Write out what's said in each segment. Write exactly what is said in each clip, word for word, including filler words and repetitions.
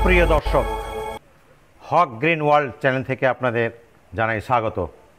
প্রিয় দর্শক, হক green world channel থেকে আপনাদের জানাই স্বাগত।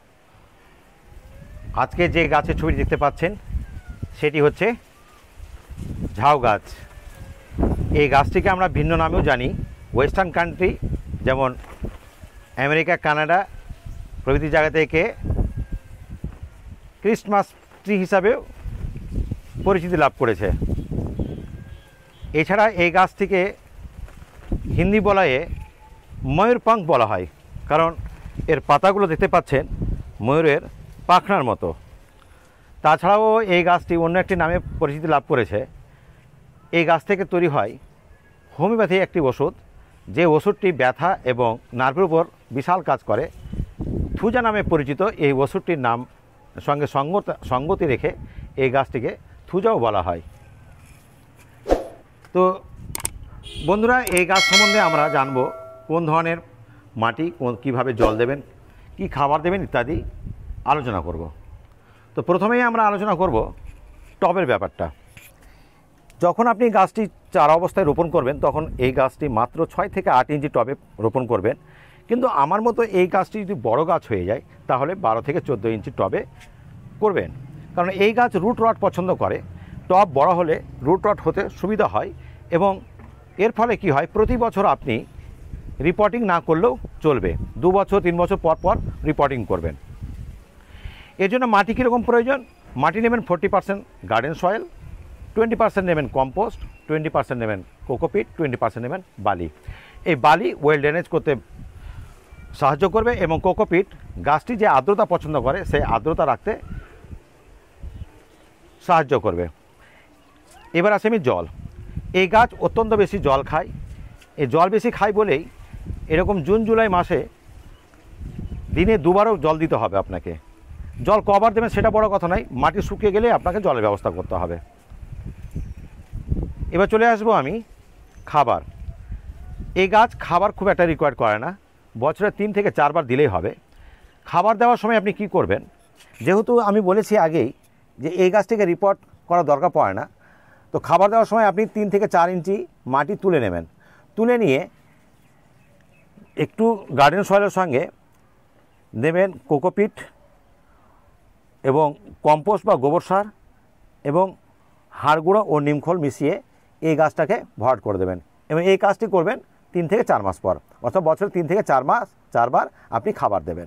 আজকে যে গাছের ছবি দেখতে পাচ্ছেন সেটি হচ্ছে ঝাউ গাছ। এই গাছটিকে আমরা ভিন্ন নামেও জানি। ওয়েস্টার্ন কান্ট্রি যেমন আমেরিকা, কানাডা প্রভৃতি জায়গা থেকে ক্রিসমাস ট্রি হিসাবেও পরিচিতি লাভ করেছে। এছাড়া এই গাছটিকে হিন্দি বলায়ে ময়ূরপঙ্খ বলা হয়, কারণ এর পাতাগুলো দেখতে পাচ্ছেন ময়ূরের পাখনার মতো। তাছাড়াও এই গাছটি অন্য একটি নামে পরিচিতি লাভ করেছে। এই গাছ থেকে তৈরি হয় হোমিওপ্যাথি একটি ওষুধ, যে ওষুধটি ব্যথা এবং নার্ভের উপর বিশাল কাজ করে। থুজা নামে পরিচিত এই ওষুধটির নাম সঙ্গে সঙ্গত সঙ্গতি রেখে এই গাছটিকে থুজাও বলা হয়। তো বন্ধুরা, এই গাছ সম্বন্ধে আমরা জানব কোন ধরনের মাটি, কোন কীভাবে জল দেবেন, কি খাবার দেবেন ইত্যাদি আলোচনা করব। তো প্রথমেই আমরা আলোচনা করব টবের ব্যাপারটা। যখন আপনি গাছটি চারা অবস্থায় রোপণ করবেন তখন এই গাছটি মাত্র ছয় থেকে আট ইঞ্চি টবে রোপণ করবেন। কিন্তু আমার মতো এই গাছটি যদি বড় গাছ হয়ে যায় তাহলে বারো থেকে চোদ্দো ইঞ্চি টবে করবেন, কারণ এই গাছ রুট রট পছন্দ করে। টব বড় হলে রুট রট হতে সুবিধা হয় এবং এর ফলে কি হয়, প্রতি বছর আপনি রিপোর্টিং না করলেও চলবে, দু বছর তিন বছর পর পর রিপোর্টিং করবেন। এর জন্য মাটি কীরকম প্রয়োজন? মাটি নেবেন forty percent garden soil, twenty percent নেবেন কম্পোস্ট, টোয়েন্টি পার্সেন্ট নেবেন কোকোপিট, টোয়েন্টি পার্সেন্ট নেবেন বালি। এই বালি ওয়েল ড্রেনেজ করতে সাহায্য করবে এবং কোকোপিট গাছটি যে আর্দ্রতা পছন্দ করে সেই আর্দ্রতা রাখতে সাহায্য করবে। এবার আসে আমি জল। এই গাছ অত্যন্ত বেশি জল খায়। এই জল বেশি খায় বলেই এরকম জুন জুলাই মাসে দিনে দুবারও জল দিতে হবে আপনাকে। জল কবার দেবেন সেটা বড় কথা নয়, মাটি শুকিয়ে গেলে আপনাকে জলের ব্যবস্থা করতে হবে। এবার চলে আসবো আমি খাবার। এই গাছ খাবার খুব একটা রিকোয়ার করে না, বছরে তিন থেকে চারবার দিলেই হবে। খাবার দেওয়ার সময় আপনি কি করবেন? যেহেতু আমি বলেছি আগেই যে এই গাছটিকে রিপোর্ট করা দরকার পড়ে না, তো খাবার দেওয়ার সময় আপনি তিন থেকে চার ইঞ্চি মাটি তুলে নেবেন। তুলে নিয়ে একটু গার্ডেন সয়েলের সঙ্গে দেবেন কোকোপিট এবং কম্পোস্ট বা গোবর সার এবং হাড় গুঁড়ো ও নিমখোল মিশিয়ে এই গাছটাকে ভরাট করে দেবেন এবং এই কাজটি করবেন তিন থেকে চার মাস পর, অর্থাৎ বছরে তিন থেকে চার মাস চারবার আপনি খাবার দেবেন।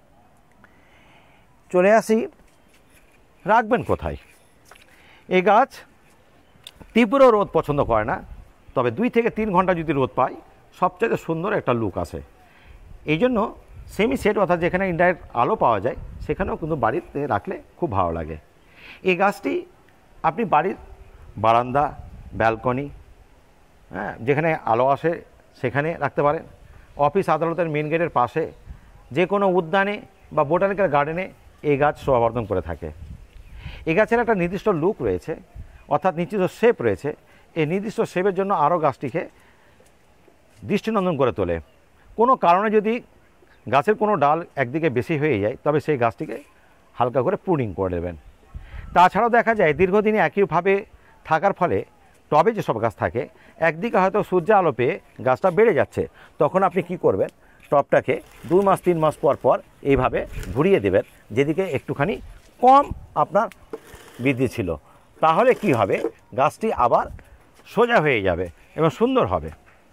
চলে আসি রাখবেন কোথায়। এই গাছ তীব্র রোদ পছন্দ করে না, তবে দুই থেকে তিন ঘন্টা যদি রোদ পায় সবচেয়ে সুন্দর একটা লুক আসে। এই জন্য সেমি সেট অর্থাৎ যেখানে ইনডাইরেক্ট আলো পাওয়া যায় সেখানেও কিন্তু বাড়িতে রাখলে খুব ভালো লাগে। এই গাছটি আপনি বাড়ির বারান্দা, ব্যালকনি, হ্যাঁ, যেখানে আলো আসে সেখানে রাখতে পারেন। অফিস আদালতের মেন গেটের পাশে, যে কোনো উদ্যানে বা বোটানিক্যাল গার্ডেনে এই গাছ শোভাবর্ধন করে থাকে। এই গাছের একটা নির্দিষ্ট লুক রয়েছে, অর্থাৎ নির্দিষ্ট শেপ রয়েছে। এই নির্দিষ্ট শেপের জন্য আরও গাছটিকে দৃষ্টিনন্দন করে তোলে। কোনো কারণে যদি গাছের কোনো ডাল একদিকে বেশি হয়ে যায় তবে সেই গাছটিকে হালকা করে প্রুনিং করে দেবেন। তাছাড়াও দেখা যায় দীর্ঘদিনে একইভাবে থাকার ফলে টবে যেসব গাছ থাকে একদিকে হয়তো সূর্য আলো পেয়ে গাছটা বেড়ে যাচ্ছে, তখন আপনি কি করবেন, টবটাকে দুই মাস তিন মাস পর পর এইভাবে ঘুরিয়ে দেবেন যেদিকে একটুখানি কম আপনার বৃদ্ধি ছিল। তাহলে কি হবে, গাছটি আবার সোজা হয়ে যাবে এবং সুন্দর হবে।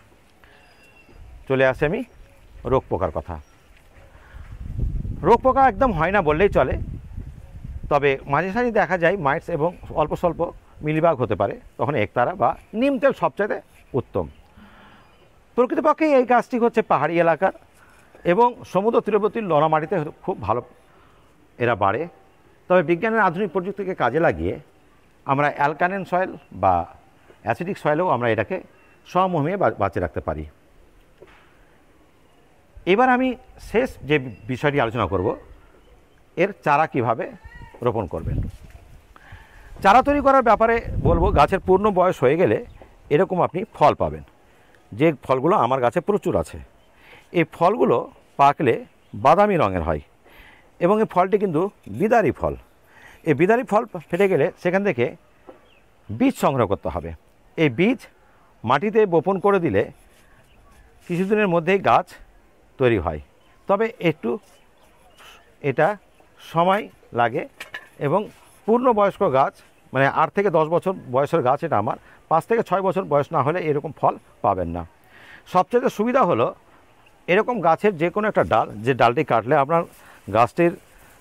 চলে আসে আমি রোগ পোকার কথা। রোগ পোকা একদম হয় না বললেই চলে, তবে মাঝে সাঝে দেখা যায় মাইটস এবং অল্প স্বল্প মিলিবাগ হতে পারে, তখন একতারা বা নিম তেল সবচেয়ে উত্তম। প্রকৃতপক্ষে এই গাছটি হচ্ছে পাহাড়ি এলাকার এবং সমুদ্র তীরবর্তী লনা মাটিতে খুব ভালো এরা বাড়ে। তবে বিজ্ঞানের আধুনিক প্রযুক্তিকে কাজে লাগিয়ে আমরা অ্যালকালাইন সয়েল বা অ্যাসিডিক সয়েলেও আমরা এটাকে সমমহিমে বাঁচিয়ে রাখতে পারি। এবার আমি শেষ যে বিষয়টি আলোচনা করব, এর চারা কিভাবে রোপণ করবেন। চারা তৈরি করার ব্যাপারে বলবো, গাছের পূর্ণ বয়স হয়ে গেলে এরকম আপনি ফল পাবেন, যে ফলগুলো আমার গাছে প্রচুর আছে। এই ফলগুলো পাকলে বাদামি রঙের হয় এবং এই ফলটি কিন্তু বিদারি ফল। এই বিদারি ফল ফেটে গেলে সেখান থেকে বীজ সংগ্রহ করতে হবে। এই বীজ মাটিতে বপন করে দিলে কিছুদিনের মধ্যেই গাছ তৈরি হয়, তবে একটু এটা সময় লাগে এবং পূর্ণবয়স্ক গাছ মানে আট থেকে দশ বছর বয়সের গাছ এটা আমার, পাঁচ থেকে ছয় বছর বয়স না হলে এরকম ফল পাবেন না। সবচেয়ে সুবিধা হলো এরকম গাছের যে কোনো একটা ডাল, যে ডালটি কাটলে আপনার গাছটির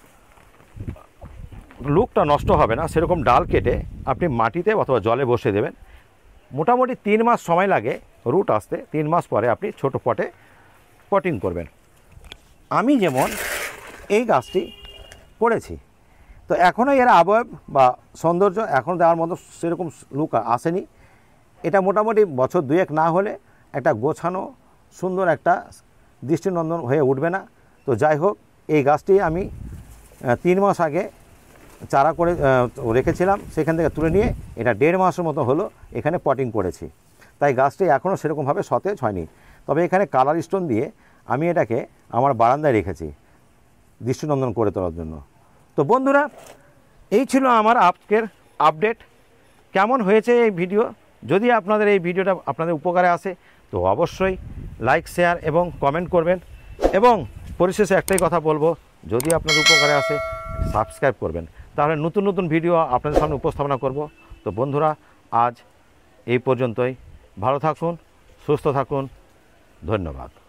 লুকটা নষ্ট হবে না, সেরকম ডাল কেটে আপনি মাটিতে অথবা জলে বসিয়ে দেবেন। মোটামুটি তিন মাস সময় লাগে রুট আসতে, তিন মাস পরে আপনি ছোট পটে পটিং করবেন। আমি যেমন এই গাছটি করেছি, তো এখনও এর আবয়ব বা সৌন্দর্য এখন দেওয়ার মতো সেরকম লুক আসেনি। এটা মোটামুটি বছর দুয়েক না হলে একটা গোছানো সুন্দর একটা দৃষ্টিনন্দন হয়ে উঠবে না। তো যাই হোক, এই গাছটি আমি তিন মাস আগে চারা করে রেখেছিলাম, সেখান থেকে তুলে নিয়ে এটা দেড় মাসের মতো হলো এখানে পটিং করেছি, তাই গাছটি এখনও সেরকমভাবে সতেজ হয়নি। তবে এখানে কালার স্টোন দিয়ে আমি এটাকে আমার বারান্দায় রেখেছি দৃষ্টিনন্দন করে তোলার জন্য। তো বন্ধুরা, এই ছিল আমার আজকের আপডেট। কেমন হয়েছে এই ভিডিও? যদি আপনাদের এই ভিডিওটা আপনাদের উপকারে আসে তো অবশ্যই লাইক, শেয়ার এবং কমেন্ট করবেন। এবং পরিশেষে একটাই কথা বলবো, যদি আপনাদের উপকারে আসে সাবস্ক্রাইব করবেন, তাহলে নতুন নতুন ভিডিও আপনাদের সামনে উপস্থাপনা করব। তো বন্ধুরা, আজ এই পর্যন্তই। ভালো থাকুন, সুস্থ থাকুন, ধন্যবাদ।